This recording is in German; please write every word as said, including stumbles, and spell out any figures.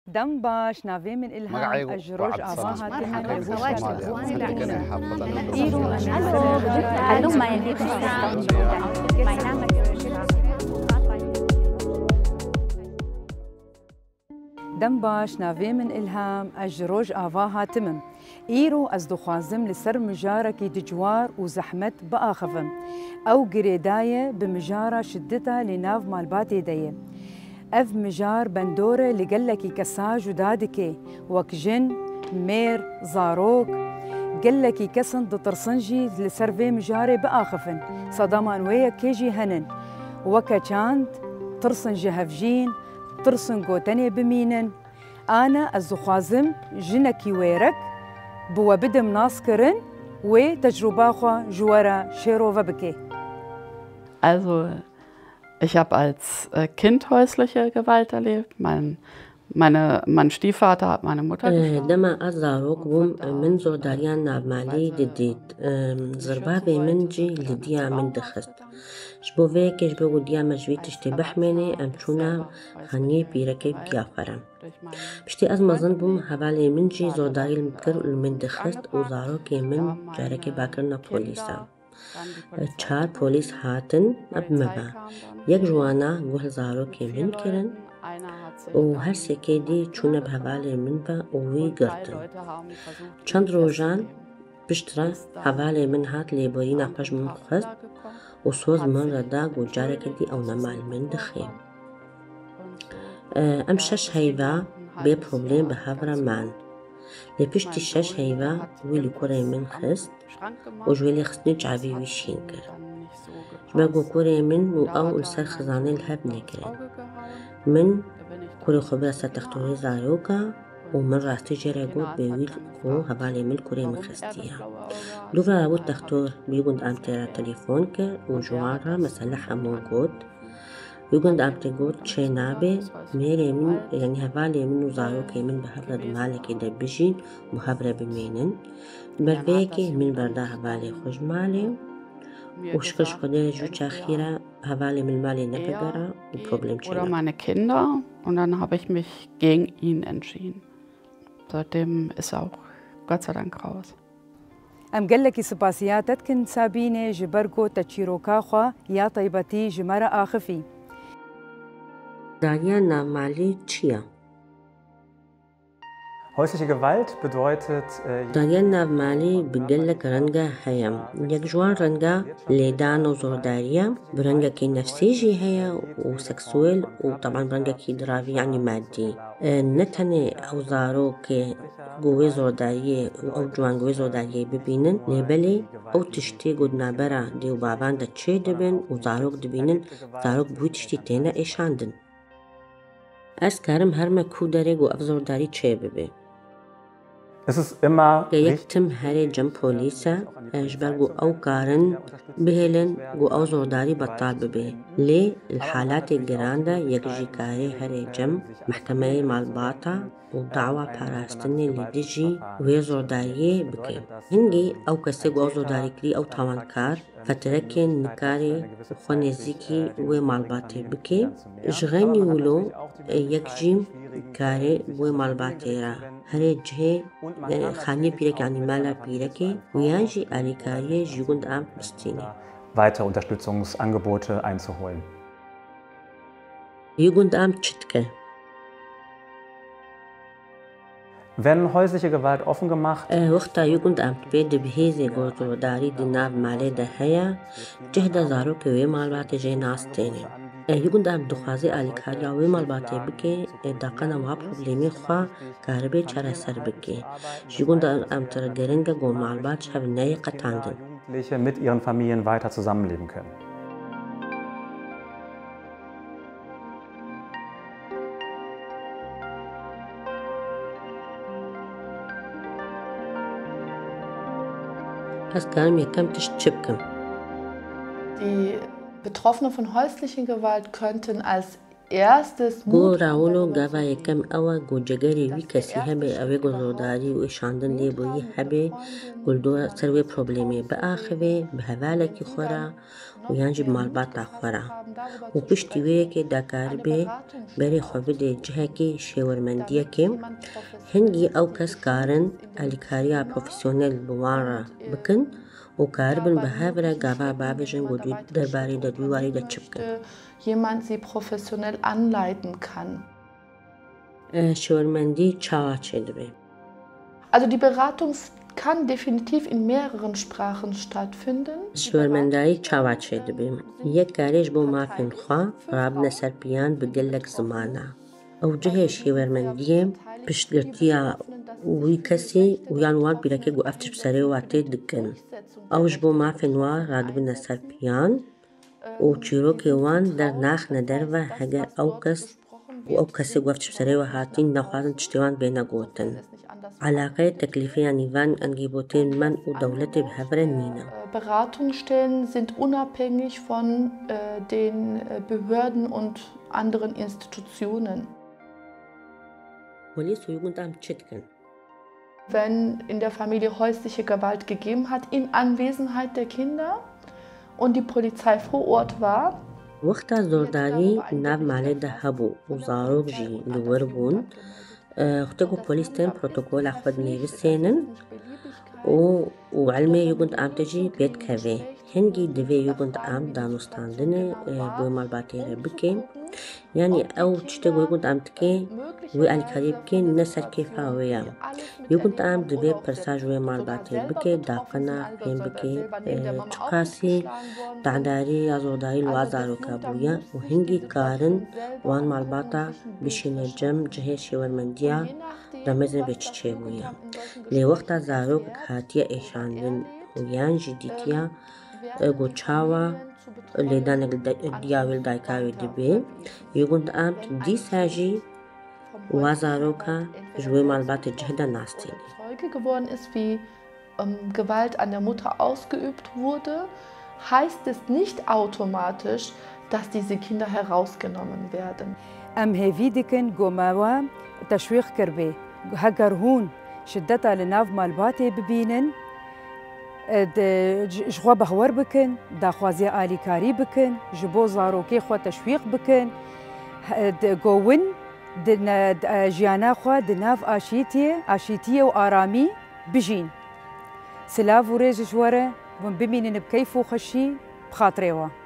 دمباش نافي من إلهام أجروج آباها تمن دمباش نافي من إلهام أجروج آباها تمم إيرو از دخوازم لسر مجاركي دجوار وزحمت بآخفم أو قريداية بمجارة شدتها لناف مالباتي دايه أف مجار بندورة لقلكي كساج ودادكي وكجن مير زاروك قلكي كسن دطرسنجي لسرفي مجاري بآخفن صدامان ويا كيجي هنن وكا چاند ترسن جهفجين ترسن قوتني بمينن أنا الزخازم جنكي ويرك بوا بدم ناسكرن وتجرباخوا جوارا شيرو وبكي. Also ich habe als Kind häusliche Gewalt erlebt. Mein, meine, mein Stiefvater hat meine Mutter geschlagen. دما أزاروك بوم من زوداريان نابمالي دديد زربابي من جي لديا من دخست شبو فيك شبو ديا مجوي تشتي بحميني أمشونا خاني بيركي بيافرم بشتي أزما زنبوم هبالي من جي زوداري المذكر من دخست وزاروكي من جاركي باكرنا بوليسا چار پۆلیس هاتن ئەب مەبە یەک جوانە گوهل زارۆکێ من کردن و هەر سێکێ دی چوونە بە هەڤالێ من بە و وی گرتن چەند ڕۆژان پشترە هەڤالێ من هات لێبۆرینە پەش من خست و سۆز من ڕەدا و جارێکە دی ئەو نەمال من دخێ ئەم شەش هەیڤە بێ پرۆبلێم بە هەڤرەمان لێ پشتی شەش هەیڤە وی لە کوڕێ من خست وجوالي خصني جعبي ويشين كر جباقو كوري من و او لسر خزاني الهب نكرن من كوري خبرة ستختوري زاروكا ومن راستي جراغو بيويل كو هبالي من كوري من خستيها دوفرا رابو تختور بيقند ام تيرا تليفون كر و جوارا مسلحة موجود يقند ام تيقود چه نابي ميري من يعني هبالي من و زاروكي من بهبرا دمالكي دبجين و هبرا بمينن بربيكي من بردا هبالي خوش مالي وشكش خدير جوچ أخيرا هبالي من مالي نبقرا وبروبلم چلا. Oder meine Kinder und dann habe ich mich gegen ihn entschieden. Seitdem ist er auch Gott sei Dank raus. أم قلكي سباسياتت كن سابيني جبركو تشيروكا خوا يا طيبتي جمرة آخفي. داريانا مالي چيا؟ Häusliche Gewalt bedeutet داريان نافمالي بقلك رنجا هيا يكجوان رنجا ليدان وزوداريا برنجا كي نفسيجي هيا وسكسويل وطبعا برنجا كي درافي يعني مادي نتني أو زارو كي قوي زودارية أو جوان قوي زودارية ببينن لبلي أو تشتي قد نابرا ديو بابان دا تشي دبن وزاروك دبينن زاروك بوي تشتي تينا إيشاندن أسكارم هرما كو داري قو أفزورداري تشي ببي Es ist immer يكتم هاري جم بوليسا اجبرقو او كارن بهلن قو او زوداري بطال ببه لي الحالات الجراندا يكجي كاري هاري جم محكمة مالباطا ودعوة باراستني اللي ديجي وهي زوداري بكي هنجي او كسي قو او زوداري كري او تاوانكار فتركن نكاري وخونيزيكي ومالباتي بكي جغاني ولو يكجيم كاري ومالباتي را هره جه خانی پیرک یعنی مالا پیرکی ویانجی آلیکاریه جوگند آم بستینی. weitere Unterstützungsangebote einzuholen. جوگند آم چتکه. Wenn häusliche Gewalt offen gemacht وقتا يقند أم تبيد بهيزي قوتو داري ديناب مالي ده هيا جهدا زارو كوي مالباتي جي ناس تيني يقند أم دخوازي آليكاريا وي مالباتي بكي داقنا ما بروبليمي خوا كاربي چارا سر بكي يقند أم ترگرنگا قو مالبات شاب ناي قطاندن mit ihren Familien weiter zusammenleben können. Die Betroffenen von häuslicher Gewalt könnten als گو راولو گاوا یکم اوا گو جگری وی کسی هبه اوی گو زوداری و ایشاندن لیبویی هبه گل دو سروی پروبلیمی به آخوه به هوالکی خورا و یانجی بمالباتا خورا و پشتی وی که داکار به بری خواه ده جه که شیورمندیه که هنگی او کس کارن الیکاریا پروفیسیونل بوارا بکن و کاربن به هاورا گاوا بابجن گو دوی درباری ده دوی واری ده چپکن jemand sie professionell anleiten kann. شیورمندی چاوا چه دبه؟ Also die Beratung kann definitiv in mehreren Sprachen stattfinden. شیورمندایی چاوا چه دبه؟ یک کارش بو مافین خواه راب نسر پیان بگلک زمانه. او جه شیورمندی پشتگرتیا وی کسی ویان وان بیرکه گو افتش بسره واتی دکن. اوش بو مافین وان راد بنا سر پیان و چیروکی وان در ناخ ندر و هگر او کس و او کسی گفتش بسره و هاتین نخوازن تشتیوان بینا گوتن. علاقه تکلیفی نیوان انگیبوتین من و دولت بهفرن نینا. Beratungsstellen sind unabhängig von äh, den Behörden und anderen Institutionen. Polis uygun tam çetken. Wenn in der Familie häusliche Gewalt gegeben hat, in Anwesenheit der Kinder und die Polizei vor Ort war, وقتا زورداری ناو مالی ده هبو و زاروک جی لور بون اختگو پولیس تن پروتوکول اخواد نیوسینن و و علمي يقول عم تجي بيت كافي هنجي دفي يقول عم دانوستاندن بو مالباتير بكين يعني او تشتغل يقول عم تكين والكاريب كين نسر كيفا ويا يقول عم دفي برساج ويا مالباتير بكي داقنا بين بكي تقاسي تعداري ازوداري الوازارو كابويا وهنجي كارن وان مالباتا بشين جم جهش ورمنديا رمزن بچچيبويا لي وقتا زاروك هاتيا ايشاندن ويان جديتيا گوچاوا لیدانگ دیاویل دایکاوی دبی یگوند آمت دی ساجی وازاروکا جوی مالبات جهدا ناستینی. Zeuge geworden ist, wie ähm, Gewalt an der Mutter ausgeübt wurde, heißt es nicht automatisch, dass diese Kinder herausgenommen werden. ام هیویدکن گوماوا تشویق کربه هگر هون شدتا لناف مالباتی ببینن جخوا بهور بکن داخوازی آلیکاری بکن جبو زاروکی خوا تشویق بکن گوون جیانا خوا دناف آشیتیه آشیتیه و آرامی بجین سلاف و ریج جواره ون ببینن بکیف و خشی بخاطره وا